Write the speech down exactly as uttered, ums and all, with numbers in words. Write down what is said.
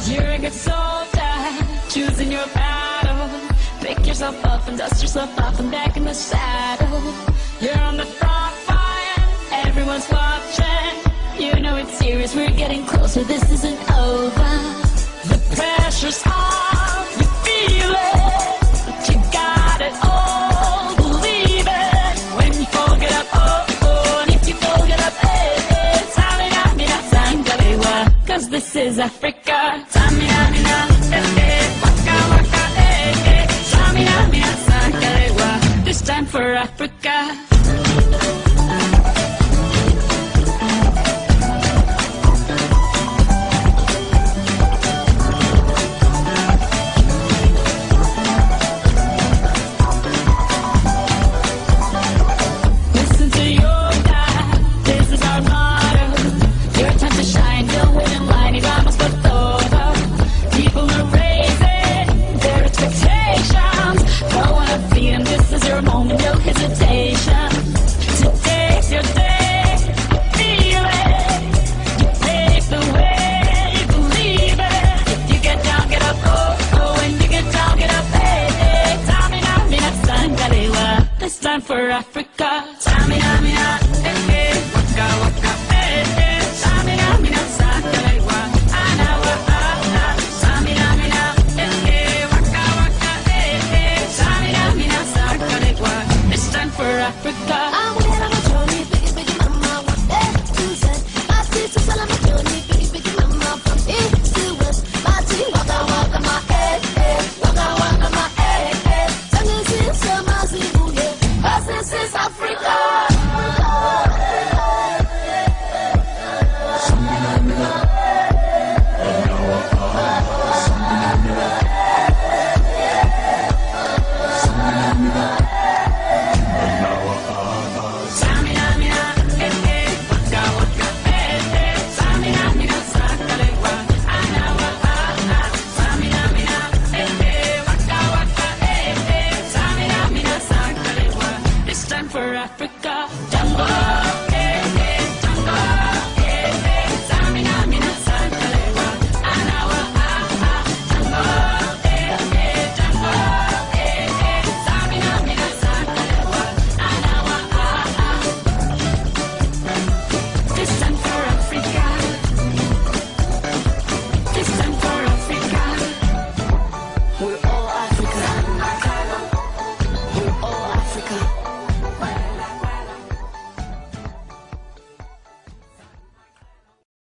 You're a good soldier, choosing your battle. Pick yourself up and dust yourself off and back in the saddle. You're on the front line, everyone's watching. You know it's serious, we're getting closer, this isn't over. The pressure's on, you feel it, but you got it all, believe it. When you fall, get up, oh, oh, and if you fall, get up, eh, eh. Samina, mina, sangalewa, cause this is Africa. Samina, mina, eh, eh, waka, waka, eh, eh. Samina, mina, sangalewa, this time for Africa.